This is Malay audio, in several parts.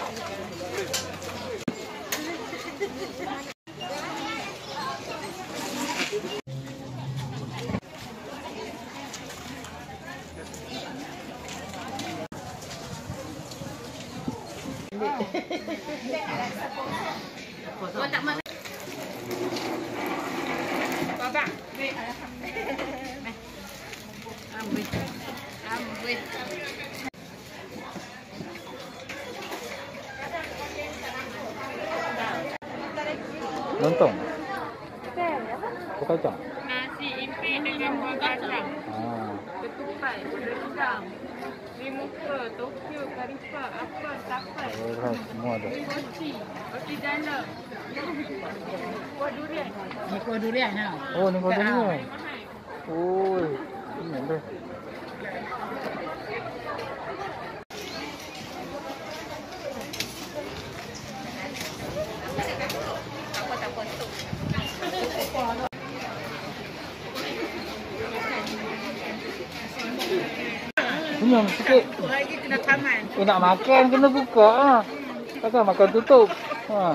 Kau tak makan. Babak. Ambil. Ambil. Lontong. Buah kacang. Nasi impit dengan buah kacang. Ah. Ketupat, rendang, limuka, Tokyo, karipap, apa, tapas. Oh, semua ada. Roti, roti dalam. Kuah durian. Ni kuah durian ha. Oh, ni kuah durian. Mahal. Oh, ini ada. Apa-apa tu. Senyum sikit. Lagi kena taman. Nak makan kena buka ah. Takkan makan tutup. Ha.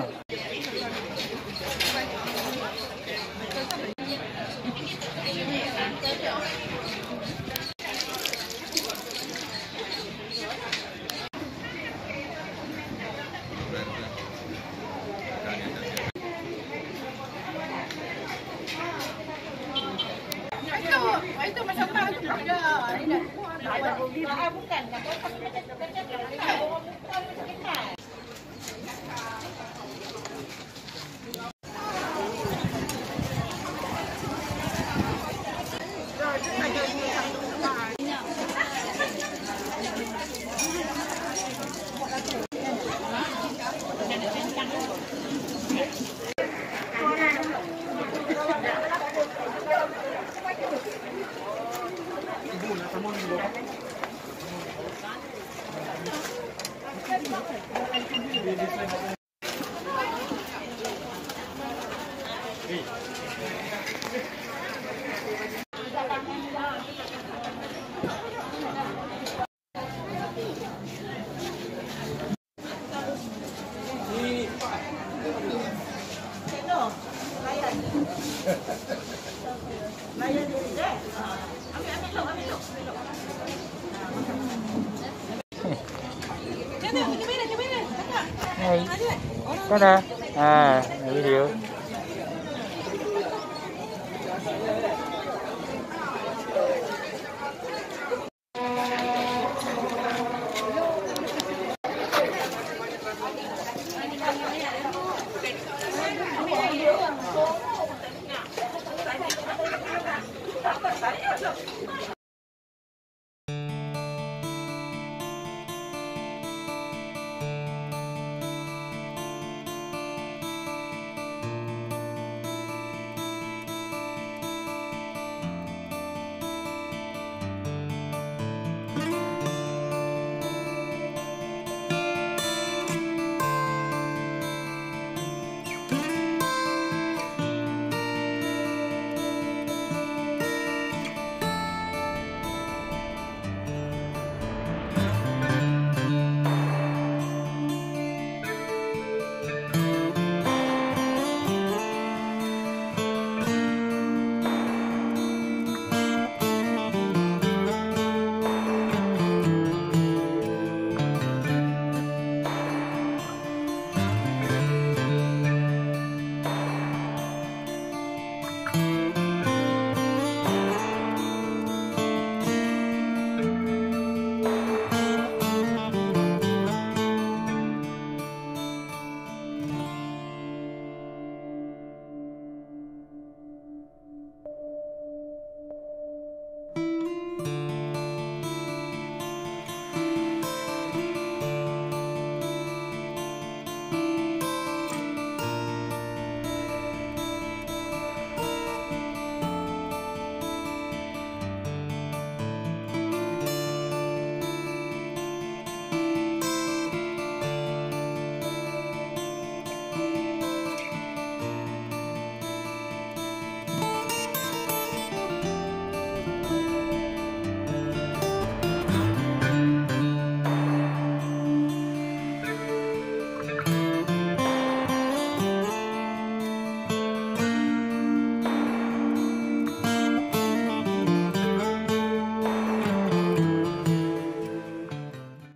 Itu macam apa tu? Bukan. Hai. Mana? Ah, video.